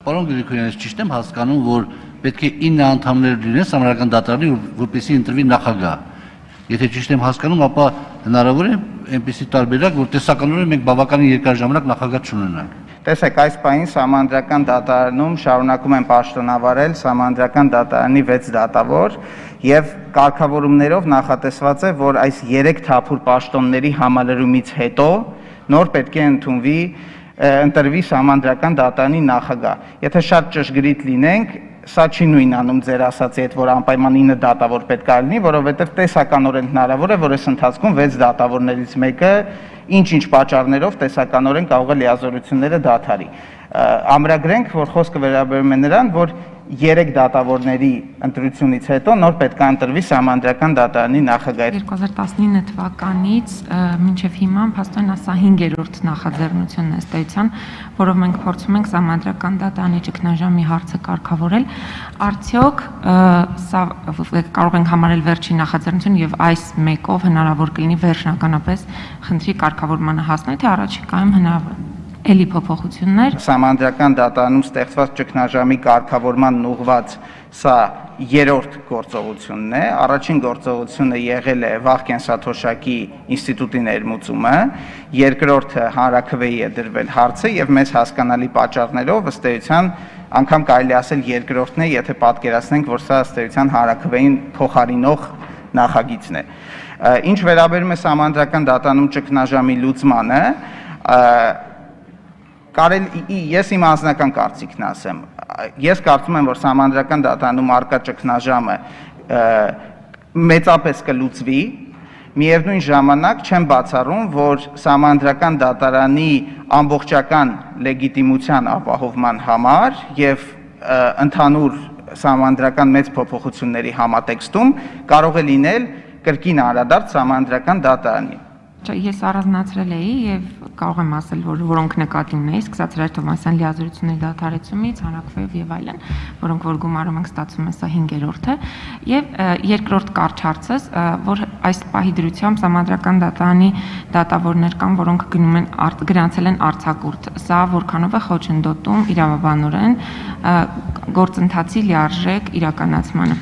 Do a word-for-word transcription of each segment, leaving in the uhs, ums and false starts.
Պարոն Գրիգորյան, ես ճիշտ եմ հասկանում, որ պետք է ինը անդամներ լինեն Սահմանադրական դատարանի, որպեսզի ընտրվի նախագահ։ Եթե ճիշտ եմ հասկանում, ապա հնարավոր է այնպիսի տարբերակ, որ տեսականորեն մենք բավականին երկար ժամանակ նախագահ չունենանք։ Տեսեք, այս պահին Սահմանադրական դատարանում շարունակում են պաշտոնավարել Սահմանադրական դատարանի վեց դատավոր եւ կարգավորումներով նախատեսված է, որ այս երեք թափուր պաշտոնների համալրումից հետո նոր պետք է ընդունվի ընտրվի Սահմանադրական դատարանի նախագահ։ Եթե շատ ճշգրիտ լինենք, սա չի նույնանում ձեր ասացի հետ, որ անպայման ինը դատավոր պետք է լինի, որովհետև տեսականորեն հնարավոր է, որ այս ընթացքում վեց դատավորներից մեկը ինչ-ինչ պատճառներով տեսականորեն կարող է լիազորությունները դադարի։ Ամրագրենք, որ խոսքը վերաբերում է նրան, որ երեք դատավորների ընտրությունից հետո նոր պետք է ընտրվի Սահմանադրական դատարանի նախագահ։ երկու հազար տասնինը թվականից մինչև հիմա փաստորեն սա հինգերորդ նախաձեռնությունն է ըստ էության, որով մենք փորձում ենք Սահմանադրական դատարանի ճգնաժամի հարցը կարգավորել։ Արդյոք սա կարող ենք համարել վերջին նախաձեռնություն եւ այս մեկով հնարավոր կլինի վերջնականապես խնդրի կարգավորմանը հասնել, թե առաջիկայում հնարավոր էլի փոփոխություններ։ Սահմանադրական դատարանում ստեղծված ճգնաժամի կարգավորման ուղղված սա երրորդ գործողությունն է։ Առաջին գործողությունը եղել է վաղ կենսաթոշակի ինստիտուտի ներմուծումը, երկրորդը հանրաքվեի է դրվել հարցը եւ մեծ հասկանալի պատճառներով ըստ էության անգամ կարելի ասել երկրորդն է, եթե պատկերացնենք, որ սա ըստ էության հանրաքվեին փոխարինող նախագիծն է։ Ինչ վերաբերում է Սահմանադրական դատարանում ճգնաժամի լուծմանը, Կարելի ես իմ անձնական կարծիքն ասեմ։ Ես կարծում եմ, որ Սահմանադրական դատարանում առկա ճգնաժամը մեծապես կլուծվի, միևնույն ժամանակ չեմ բացառում, որ Սահմանադրական դատարանի ամբողջական լեգիտիմության ապահովման համար եւ ընդհանուր սահմանադրական մեծ փոփոխությունների համատեքստում կարող է լինել կրկին անդրադարձ Սահմանադրական դատարանի։ Ես առանձնացրել էի եւ կարող եմ ասել, որ որոնք նկատի ունեի, սկսած Հրաչ Թովմասյան լիազորությունների դադարեցումից, հանրաքվեով եւ այլն, որոնք որ գումարում ենք ստացվում է սա հինգերորդը, եւ երկրորդ կարճ հարցս, որ այս պահի դրությամբ Սահմանադրական դատարանի դատավորներ կան, որոնք գնում են գրանցել են արձակուրդ։ Սա որքանով է խոչընդոտում իրավաբանորեն գործընթացի լիարժեք իրականացմանը։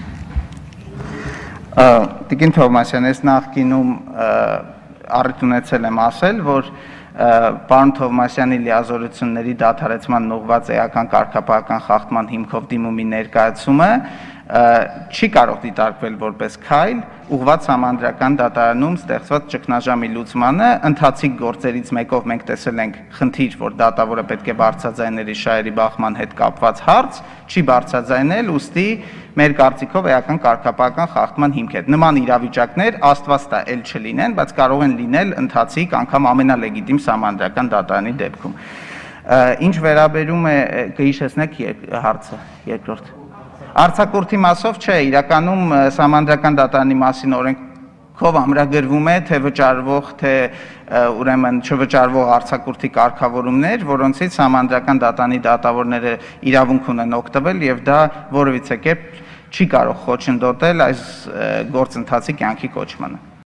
Տիկին Թովմասյան, ես նախկինում առիթ ունեցել եմ ասել, որ պարոն Թովմասյանի լիազորությունների դադարեցման ուղղված էական կարգապահական խախտման հիմքով դիմումի ներկայացումը չի կարող դիտարկվել որպես քայլ ուղղված Սահմանադրական դատարանում ստեղծված ճգնաժամի լուծմանը։ Ընթացիկ գործերից մեկով մենք տեսել ենք խնդիր, որ դատավորը պետք է բարձրաձայներ շահերի բախման հետ կապված հարց, չի բարձրաձայնել, ուստի մեր կարծիքով էական կարգապահական խախտման հիմք է։ Նման իրավիճակներ աստված տա էլ չլինեն, բայց կարող են լինել ընթացիկ անգամ ամենալեգիտիմ Սահմանադրական դատարանի դեպքում։ Ինչ վերաբերում է կհիշեցնեք հարցը երկրորդ։ Արձակուրդի մասով չէ, իրականում Սահմանադրական դատարանի մասին օրենքով ամրագրվում է թե վճարվող, թե ուրեմն չվճարվող արձակուրդի կարգավորումներ, որոնցից Սահմանադրական դատարանի դատավորները իրավունք ունեն օգտվել եւ դա որևիցե կերպ չի կարող խոչընդոտել այս գործընթացի կյանքի կոչմանը։